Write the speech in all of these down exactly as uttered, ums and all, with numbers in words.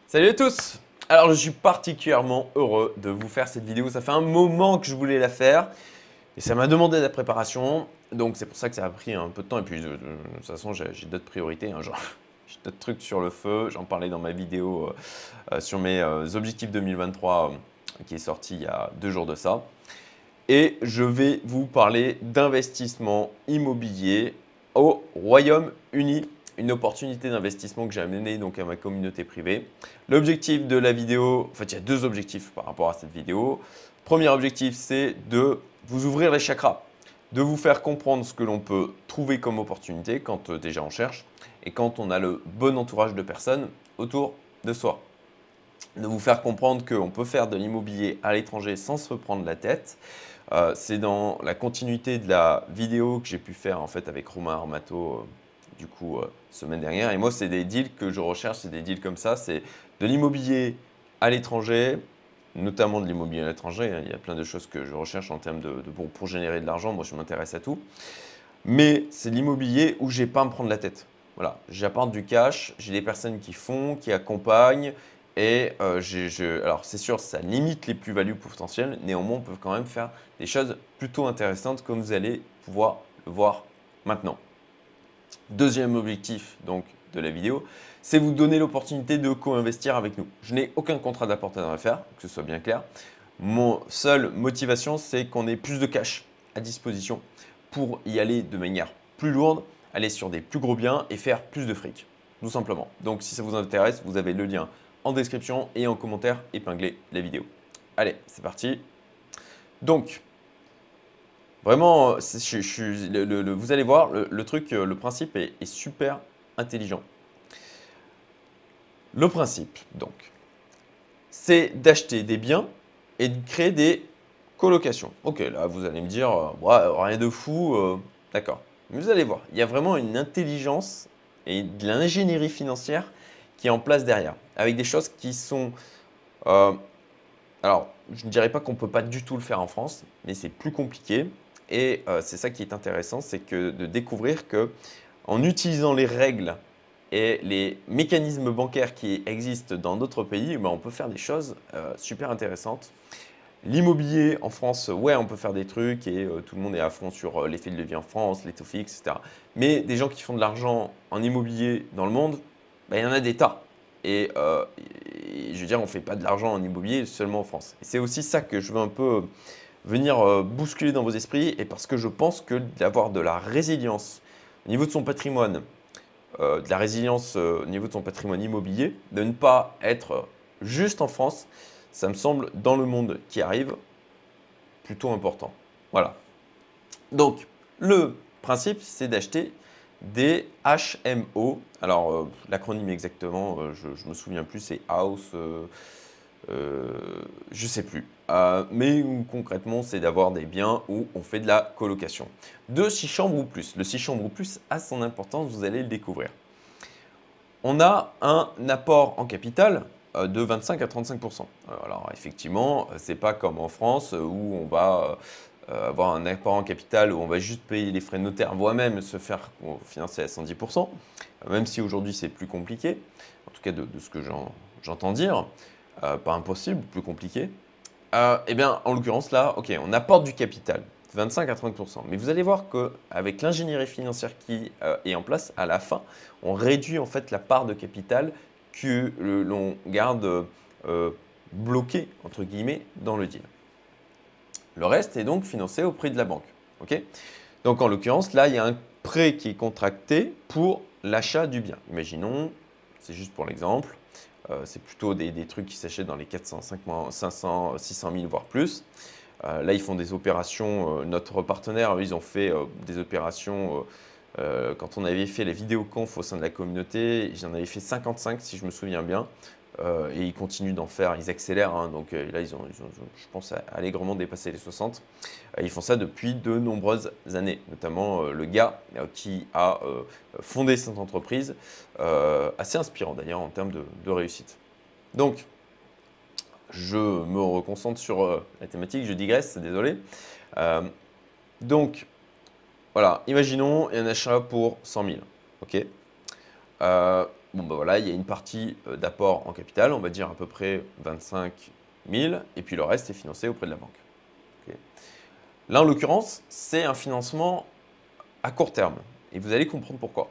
Salut à tous! Alors je suis particulièrement heureux de vous faire cette vidéo. Ça fait un moment que je voulais la faire et ça m'a demandé de la préparation. Donc c'est pour ça que ça a pris un peu de temps. Et puis de, de- de toute façon j'ai j'ai d'autres priorités, hein, genre, j'ai d'autres trucs sur le feu. J'en parlais dans ma vidéo euh, euh, sur mes euh, objectifs deux mille vingt-trois euh, qui est sorti il y a deux jours de ça. Et je vais vous parler d'investissement immobilier au Royaume-Uni. Une opportunité d'investissement que j'ai amenée donc à ma communauté privée. L'objectif de la vidéo, en fait il y a deux objectifs par rapport à cette vidéo. Premier objectif, c'est de vous ouvrir les chakras, de vous faire comprendre ce que l'on peut trouver comme opportunité quand euh, déjà on cherche et quand on a le bon entourage de personnes autour de soi. De vous faire comprendre qu'on peut faire de l'immobilier à l'étranger sans se prendre la tête. Euh, c'est dans la continuité de la vidéo que j'ai pu faire en fait avec Romain Armato euh, du coup euh, semaine dernière. Et moi, c'est des deals que je recherche, c'est des deals comme ça, c'est de l'immobilier à l'étranger, notamment de l'immobilier à l'étranger. Hein. Il y a plein de choses que je recherche en termes de, de pour, pour générer de l'argent. Moi, je m'intéresse à tout. Mais c'est l'immobilier où j'ai pas à me prendre la tête. Voilà, j'apporte du cash, j'ai des personnes qui font, qui accompagnent. Et euh, j'ai- je- alors c'est sûr, ça limite les plus-values potentielles. Néanmoins, on peut quand même faire des choses plutôt intéressantes comme vous allez pouvoir le voir maintenant. Deuxième objectif donc de la vidéo, c'est vous donner l'opportunité de co-investir avec nous. Je n'ai aucun contrat d'apporteur à faire, que ce soit bien clair. Mon seule motivation, c'est qu'on ait plus de cash à disposition pour y aller de manière plus lourde, aller sur des plus gros biens et faire plus de fric, tout simplement. Donc si ça vous intéresse, vous avez le lien en description et en commentaire épinglé la vidéo. Allez, c'est parti. Donc, vraiment, c'est- je, je- le- le- le- vous allez voir, le, le truc, euh, le principe est, est super intelligent. Le principe, donc, c'est d'acheter des biens et de créer des colocations. Ok, là, vous allez me dire, euh, ouais, rien de fou, euh, d'accord. Mais vous allez voir, il y a vraiment une intelligence et de l'ingénierie financière qui est en place derrière, avec des choses qui sont euh, alors, je ne dirais pas qu'on ne peut pas du tout le faire en France, mais c'est plus compliqué. Et euh, c'est ça qui est intéressant, c'est que de découvrir que en utilisant les règles et les mécanismes bancaires qui existent dans d'autres pays, ben, on peut faire des choses euh, super intéressantes. L'immobilier en France, ouais, on peut faire des trucs et euh, tout le monde est à fond sur euh, l'effet de levier en France, les taux fixes, et cetera. Mais des gens qui font de l'argent en immobilier dans le monde, ben, il y en a des tas. Et, euh, et je veux dire, on ne fait pas de l'argent en immobilier seulement en France. Et c'est aussi ça que je veux un peu venir euh, bousculer dans vos esprits. Et parce que je pense que d'avoir de la résilience au niveau de son patrimoine, euh, de la résilience euh, au niveau de son patrimoine immobilier, de ne pas être juste en France, ça me semble, dans le monde qui arrive, plutôt important. Voilà. Donc, le principe, c'est d'acheter des H M O. Alors, euh, l'acronyme exactement, euh, je ne me souviens plus, c'est House, euh, euh, je ne sais plus. Euh, mais concrètement, c'est d'avoir des biens où on fait de la colocation. De six chambres ou plus. Le six chambres ou plus a son importance, vous allez le découvrir. On a un apport en capital euh, de vingt-cinq à trente-cinq pour cent. Euh, Alors effectivement, c'est pas comme en France euh, où on va euh, avoir un apport en capital où on va juste payer les frais de notaire, voire même se faire financer à cent dix pour cent, euh, même si aujourd'hui c'est plus compliqué, en tout cas de, de ce que j'entends dire, euh, pas impossible, plus compliqué. Euh, eh bien, en l'occurrence là, ok, on apporte du capital, vingt-cinq à trente pour cent. Mais vous allez voir qu'avec l'ingénierie financière qui euh, est en place, à la fin, on réduit en fait la part de capital que l'on garde euh, bloquée, entre guillemets, dans le deal. Le reste est donc financé au prix de la banque. ok donc en l'occurrence, là, il y a un prêt qui est contracté pour l'achat du bien. Imaginons, c'est juste pour l'exemple, euh, c'est plutôt des, des trucs qui s'achètent dans les quatre cents, cinq cents, six cent mille, voire plus. Euh, là, ils font des opérations. Euh, notre partenaire, eux, ils ont fait euh, des opérations. Euh, euh, quand on avait fait les vidéoconf au sein de la communauté, j'en avais fait cinquante-cinq, si je me souviens bien. Euh, et ils continuent d'en faire, ils accélèrent. Hein, donc euh, là, ils ont, ils ont, je pense, allègrement dépassé les soixante. Euh, ils font ça depuis de nombreuses années. Notamment euh, le gars euh, qui a euh, fondé cette entreprise, euh, assez inspirant d'ailleurs en termes de, de réussite. Donc, je me reconcentre sur euh, la thématique, je digresse, désolé. Euh, donc, voilà, imaginons il y a un achat pour cent mille. ok Euh, bon ben voilà, il y a une partie euh, d'apport en capital, on va dire à peu près vingt-cinq mille, et puis le reste est financé auprès de la banque. Ok. Là, en l'occurrence, c'est un financement à court terme, et vous allez comprendre pourquoi.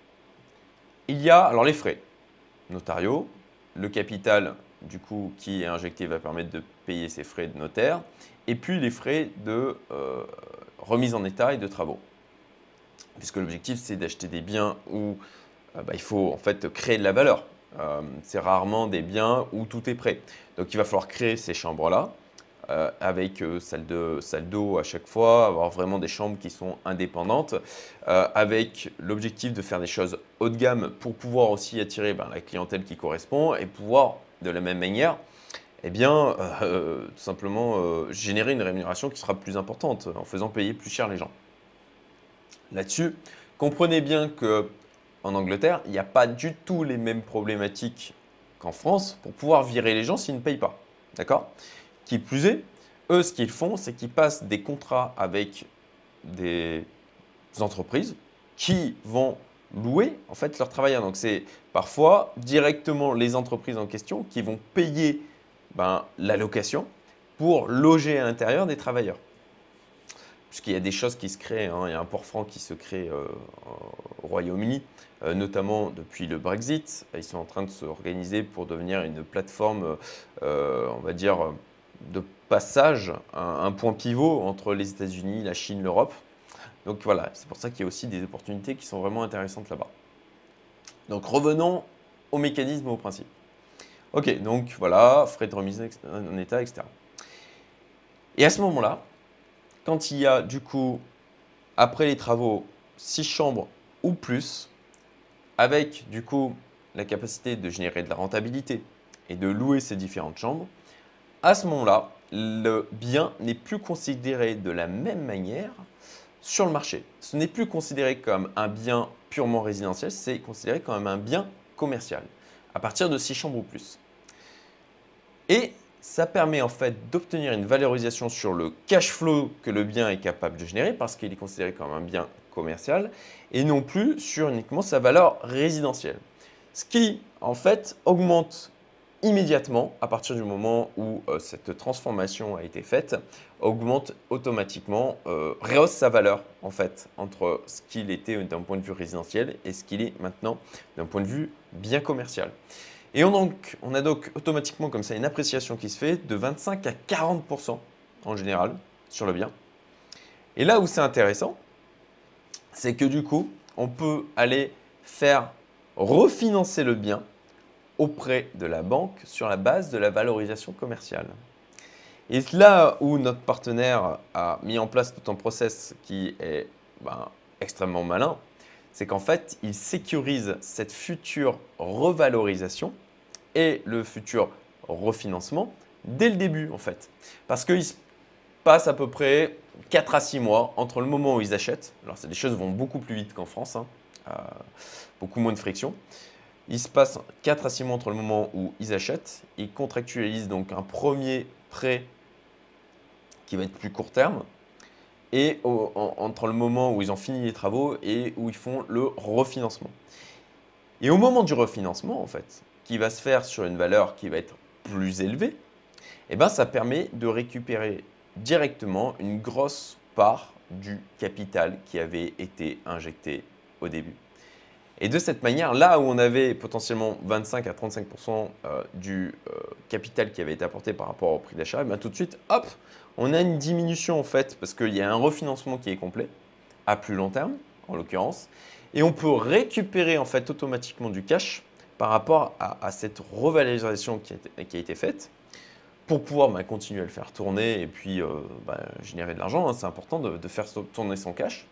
Il y a alors les frais notariaux, le capital du coup qui est injecté va permettre de payer ses frais de notaire, et puis les frais de euh, remise en état et de travaux. Puisque l'objectif c'est d'acheter des biens où euh, bah, il faut en fait créer de la valeur. Euh, c'est rarement des biens où tout est prêt. Donc il va falloir créer ces chambres-là euh, avec euh, salle de, salle d'eau à chaque fois, avoir vraiment des chambres qui sont indépendantes, euh, avec l'objectif de faire des choses haut de gamme pour pouvoir aussi attirer ben, la clientèle qui correspond et pouvoir de la même manière eh bien, euh, tout simplement euh, générer une rémunération qui sera plus importante en faisant payer plus cher les gens. Là-dessus, comprenez bien que en Angleterre, il n'y a pas du tout les mêmes problématiques qu'en France pour pouvoir virer les gens s'ils ne payent pas. D'accord? Qui plus est, eux, ce qu'ils font, c'est qu'ils passent des contrats avec des entreprises qui vont louer en fait leurs travailleurs. Donc, c'est parfois directement les entreprises en question qui vont payer ben, la location pour loger à l'intérieur des travailleurs. Puisqu'il y a des choses qui se créent, hein. Il y a un port franc qui se crée euh, au Royaume-Uni, euh, notamment depuis le Brexit. Ils sont en train de s'organiser pour devenir une plateforme, euh, on va dire, de passage, un, un point pivot entre les États-Unis, la Chine, l'Europe. Donc voilà, c'est pour ça qu'il y a aussi des opportunités qui sont vraiment intéressantes là-bas. Donc revenons au mécanisme, au principe. Ok, donc voilà, frais de remise en état, et cetera. Et à ce moment-là, quand il y a du coup, après les travaux, six chambres ou plus, avec du coup la capacité de générer de la rentabilité et de louer ces différentes chambres, à ce moment-là, le bien n'est plus considéré de la même manière sur le marché. Ce n'est plus considéré comme un bien purement résidentiel, c'est considéré comme un bien commercial, à partir de six chambres ou plus. Et ça permet en fait d'obtenir une valorisation sur le cash flow que le bien est capable de générer parce qu'il est considéré comme un bien commercial et non plus sur uniquement sa valeur résidentielle. Ce qui en fait augmente immédiatement à partir du moment où euh, cette transformation a été faite, augmente automatiquement, euh, rehausse sa valeur en fait entre ce qu'il était d'un point de vue résidentiel et ce qu'il est maintenant d'un point de vue bien commercial. Et on, donc, on a donc automatiquement comme ça une appréciation qui se fait de vingt-cinq à quarante pour cent en général sur le bien. Et là où c'est intéressant, c'est que du coup, on peut aller faire refinancer le bien auprès de la banque sur la base de la valorisation commerciale. Et là où notre partenaire a mis en place tout un process qui est ben, extrêmement malin, c'est qu'en fait, il sécurise cette future revalorisation et le futur refinancement dès le début en fait. Parce qu'il se passe à peu près quatre à six mois entre le moment où ils achètent, alors les choses vont beaucoup plus vite qu'en France, hein, euh, beaucoup moins de friction. Il se passe quatre à six mois entre le moment où ils achètent, ils contractualisent donc un premier prêt qui va être plus court terme et au, en, entre le moment où ils ont fini les travaux et où ils font le refinancement. Et au moment du refinancement en fait, qui va se faire sur une valeur qui va être plus élevée, eh ben, ça permet de récupérer directement une grosse part du capital qui avait été injecté au début. Et de cette manière, là où on avait potentiellement vingt-cinq à trente-cinq pour cent du capital qui avait été apporté par rapport au prix d'achat, eh bien, tout de suite, hop, on a une diminution en fait parce qu'il y a un refinancement qui est complet à plus long terme en l'occurrence, et on peut récupérer en fait automatiquement du cash par rapport à, à cette revalorisation qui a été, qui a été faite pour pouvoir bah, continuer à le faire tourner et puis euh, bah, générer de l'argent. Hein. C'est important de, de faire tourner son cash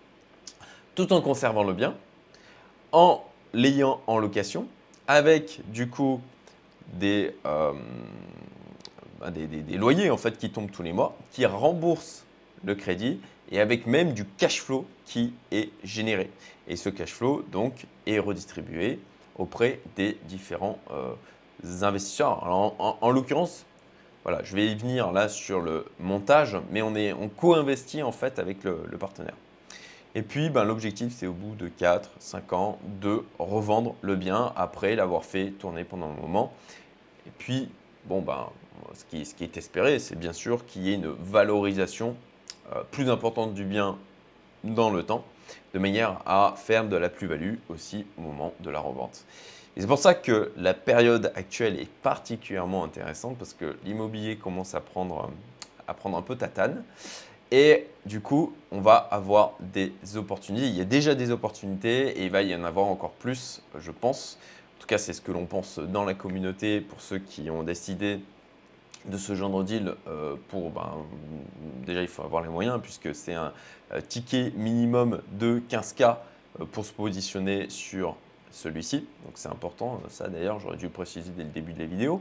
tout en conservant le bien, en l'ayant en location, avec du coup des, euh, bah, des, des, des loyers en fait qui tombent tous les mois, qui remboursent le crédit et avec même du cash flow qui est généré. Et ce cash flow donc est redistribué auprès des différents euh, investisseurs. Alors, en, en, en l'occurrence, voilà, je vais y venir là sur le montage, mais on, est, on co-investit en fait avec le, le partenaire. Et puis, ben, l'objectif, c'est au bout de quatre cinq ans de revendre le bien après l'avoir fait tourner pendant un moment. Et puis, bon, ben, ce qui, ce qui est espéré, c'est bien sûr qu'il y ait une valorisation euh, plus importante du bien dans le temps, de manière à faire de la plus-value aussi au moment de la revente. Et c'est pour ça que la période actuelle est particulièrement intéressante parce que l'immobilier commence à prendre, à prendre un peu tatane. Et du coup, on va avoir des opportunités. Il y a déjà des opportunités et il va y en avoir encore plus, je pense. En tout cas, c'est ce que l'on pense dans la communauté pour ceux qui ont décidé de ce genre de deal. Euh, pour, ben, déjà, il faut avoir les moyens puisque c'est un euh, ticket minimum de quinze K euh, pour se positionner sur celui-ci. Donc, c'est important. Ça, d'ailleurs, j'aurais dû le préciser dès le début de la vidéo.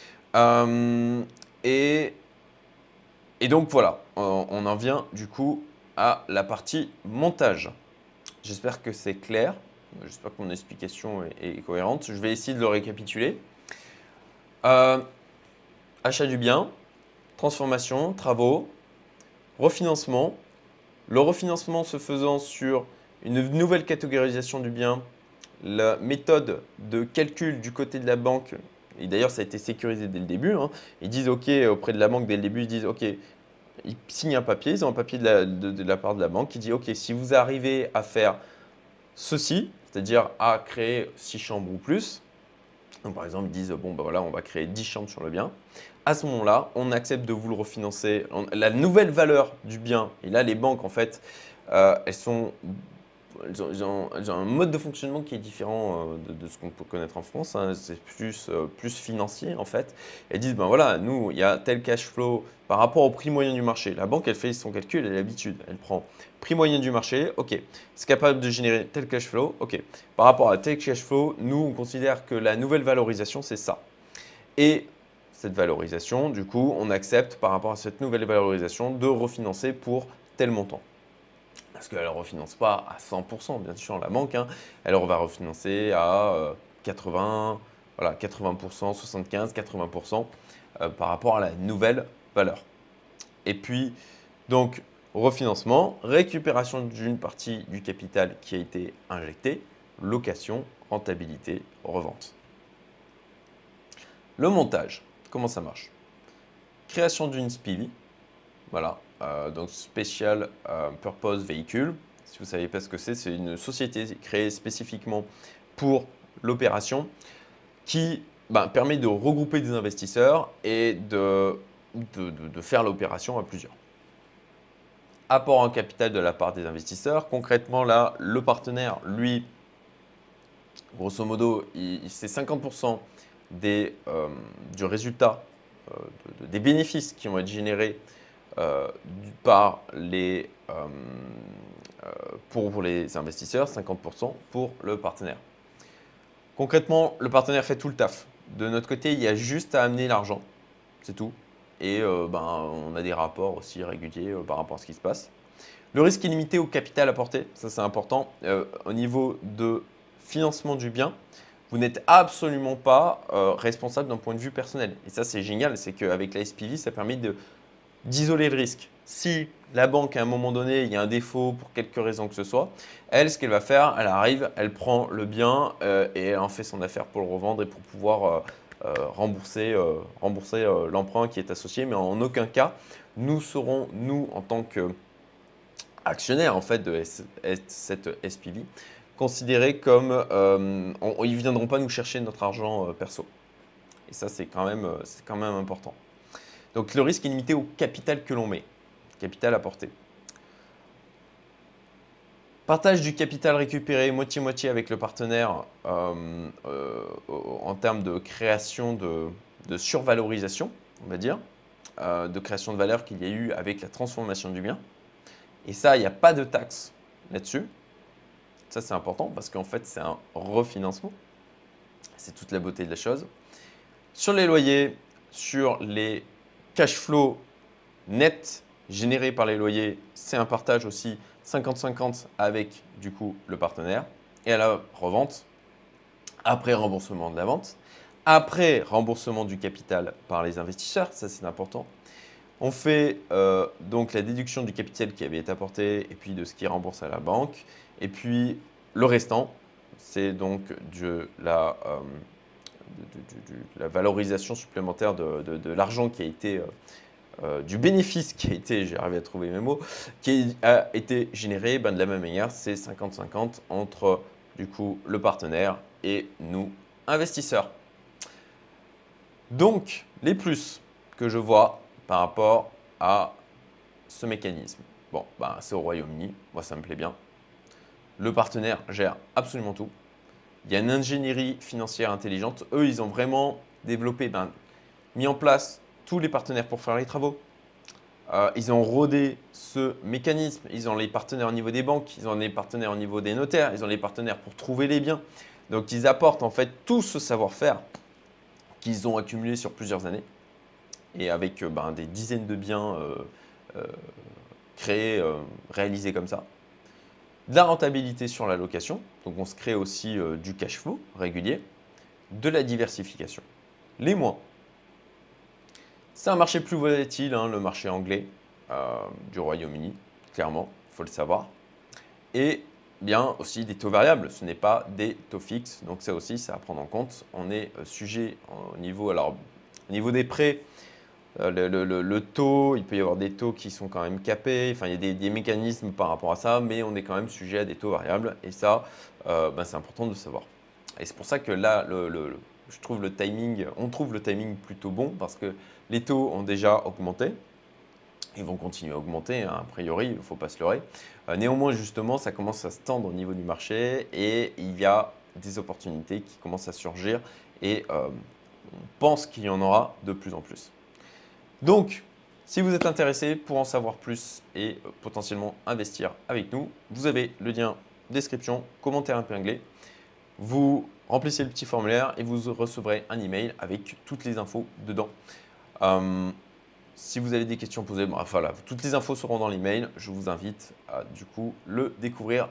Euh, et Et donc voilà, on on en vient du coup à la partie montage. J'espère que c'est clair, j'espère que mon explication est, est cohérente. Je vais essayer de le récapituler. Euh, achat du bien, transformation, travaux, refinancement. Le refinancement se faisant sur une nouvelle catégorisation du bien, la méthode de calcul du côté de la banque, et d'ailleurs ça a été sécurisé dès le début, hein, ils disent OK auprès de la banque dès le début, ils disent OK. Ils signent un papier, ils ont un papier de la, de, de la part de la banque qui dit OK, si vous arrivez à faire ceci, c'est-à-dire à créer six chambres ou plus, donc par exemple, ils disent bon, ben voilà, on va créer dix chambres sur le bien. À ce moment-là, on accepte de vous le refinancer. On- la nouvelle valeur du bien, et là, les banques, en fait, euh, elles sont elles ont, elles ont- elles ont un mode de fonctionnement qui est différent euh, de, de ce qu'on peut connaître en France, hein. C'est plus, euh, plus financier en fait. Elles disent, ben voilà, nous, il y a tel cash flow par rapport au prix moyen du marché. La banque, elle fait son calcul, elle a l'habitude. Elle prend prix moyen du marché, ok. C'est capable de générer tel cash flow, ok. Par rapport à tel cash flow, nous, on considère que la nouvelle valorisation, c'est ça. Et cette valorisation, du coup, on accepte par rapport à cette nouvelle valorisation de refinancer pour tel montant. Parce qu'elle ne refinance pas à cent pour cent, bien sûr, la banque, hein. Elle va refinancer à euh, quatre-vingts, voilà, quatre-vingts pour cent, soixante-quinze, quatre-vingts pour cent euh, par rapport à la nouvelle valeur. Et puis, donc, refinancement, récupération d'une partie du capital qui a été injecté, location, rentabilité, revente. Le montage, comment ça marche? Création d'une S P V, voilà, euh, donc Special euh, Purpose Vehicle. Si vous ne savez pas ce que c'est, c'est une société créée spécifiquement pour l'opération qui ben, permet de regrouper des investisseurs et de, de, de, de faire l'opération à plusieurs. Apport en capital de la part des investisseurs. Concrètement, là, le partenaire, lui, grosso modo, il, c'est cinquante pour cent des, euh, du résultat, euh, de, de, des bénéfices qui vont être générés Euh, par les, euh, euh, pour, pour les investisseurs, cinquante pour cent pour le partenaire. Concrètement, le partenaire fait tout le taf. De notre côté, il y a juste à amener l'argent, c'est tout. Et euh, ben, on a des rapports aussi réguliers euh, par rapport à ce qui se passe. Le risque est limité au capital apporté, ça c'est important. Euh, au niveau de financement du bien, vous n'êtes absolument pas euh, responsable d'un point de vue personnel. Et ça c'est génial, c'est qu'avec la S P V, ça permet de d'isoler le risque. Si la banque, à un moment donné, il y a un défaut pour quelque raison que ce soit, elle, ce qu'elle va faire, elle arrive, elle prend le bien euh, et elle en fait son affaire pour le revendre et pour pouvoir euh, euh, rembourser, euh, rembourser euh, l'emprunt qui est associé. Mais en aucun cas, nous serons, nous, en tant qu'actionnaires en fait, de S- S- cette S P V, considérés comme… Euh, on- ils ne viendront pas nous chercher notre argent euh, perso. Et ça, c'est quand même, euh, c'est quand même important. Donc le risque est limité au capital que l'on met, capital apporté. Partage du capital récupéré moitié-moitié avec le partenaire euh, euh, en termes de création de, de survalorisation, on va dire, euh, de création de valeur qu'il y a eu avec la transformation du bien. Et ça, il n'y a pas de taxe là-dessus. Ça, c'est important parce qu'en fait, c'est un refinancement. C'est toute la beauté de la chose. Sur les loyers, sur les cash flows net généré par les loyers, c'est un partage aussi cinquante cinquante avec du coup le partenaire. Et à la revente, après remboursement de la vente, après remboursement du capital par les investisseurs, ça c'est important, On fait euh, donc la déduction du capital qui avait été apporté et puis de ce qui est remboursé à la banque. Et puis le restant, c'est donc de la, euh, de, de, de, de la valorisation supplémentaire de, de, de l'argent qui a été, euh, euh, du bénéfice qui a été, j'ai arrivé à trouver mes mots, qui a été généré. Ben, de la même manière, c'est cinquante cinquante entre du coup le partenaire et nous, investisseurs. Donc, les plus que je vois par rapport à ce mécanisme. Bon, ben, c'est au Royaume-Uni, moi ça me plaît bien. Le partenaire gère absolument tout. Il y a une ingénierie financière intelligente. Eux, ils ont vraiment développé, ben, mis en place tous les partenaires pour faire les travaux. Euh, ils ont rodé ce mécanisme. Ils ont les partenaires au niveau des banques, ils ont les partenaires au niveau des notaires, ils ont les partenaires pour trouver les biens. Donc, ils apportent en fait tout ce savoir-faire qu'ils ont accumulé sur plusieurs années et avec euh, ben, des dizaines de biens euh, euh, créés, euh, réalisés comme ça. De la rentabilité sur la location, donc on se crée aussi euh, du cash flow régulier, de la diversification. Les mois. C'est un marché plus volatile, hein, le marché anglais euh, du Royaume-Uni, clairement, il faut le savoir. Et bien aussi des taux variables, ce n'est pas des taux fixes, donc ça aussi, c'est à prendre en compte. On est euh, sujet au niveau, alors, au niveau des prêts, euh, le, le, le taux, il peut y avoir des taux qui sont quand même capés, enfin il y a des, des mécanismes par rapport à ça, mais on est quand même sujet à des taux variables et ça, euh, ben, c'est important de le savoir. Et c'est pour ça que là, le, le, je trouve le timing, on trouve le timing plutôt bon parce que les taux ont déjà augmenté. Ils vont continuer à augmenter, hein, a priori, il ne faut pas se leurrer. Euh, néanmoins, justement, ça commence à se tendre au niveau du marché et il y a des opportunités qui commencent à surgir et euh, on pense qu'il y en aura de plus en plus. Donc, si vous êtes intéressé pour en savoir plus et euh, potentiellement investir avec nous, vous avez le lien description, commentaire épinglé. Vous remplissez le petit formulaire et vous recevrez un email avec toutes les infos dedans. Euh, si vous avez des questions posées, bref, voilà, toutes les infos seront dans l'email. Je vous invite à du coup le découvrir.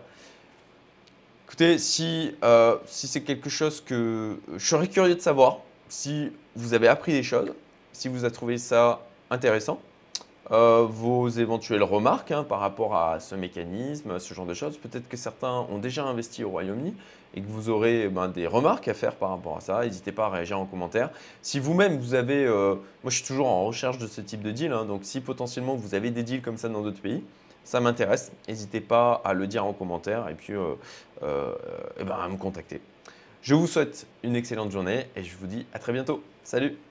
Écoutez, si, euh, si c'est quelque chose que je serais curieux de savoir, si vous avez appris des choses, si vous avez trouvé ça intéressant, euh, vos éventuelles remarques hein, par rapport à ce mécanisme, ce genre de choses. Peut-être que certains ont déjà investi au Royaume-Uni et que vous aurez ben, des remarques à faire par rapport à ça. N'hésitez pas à réagir en commentaire. Si vous-même, vous avez… Euh, moi, je suis toujours en recherche de ce type de deal. Hein, donc, si potentiellement vous avez des deals comme ça dans d'autres pays, ça m'intéresse. N'hésitez pas à le dire en commentaire et puis euh, euh, et ben, à me contacter. Je vous souhaite une excellente journée et je vous dis à très bientôt. Salut!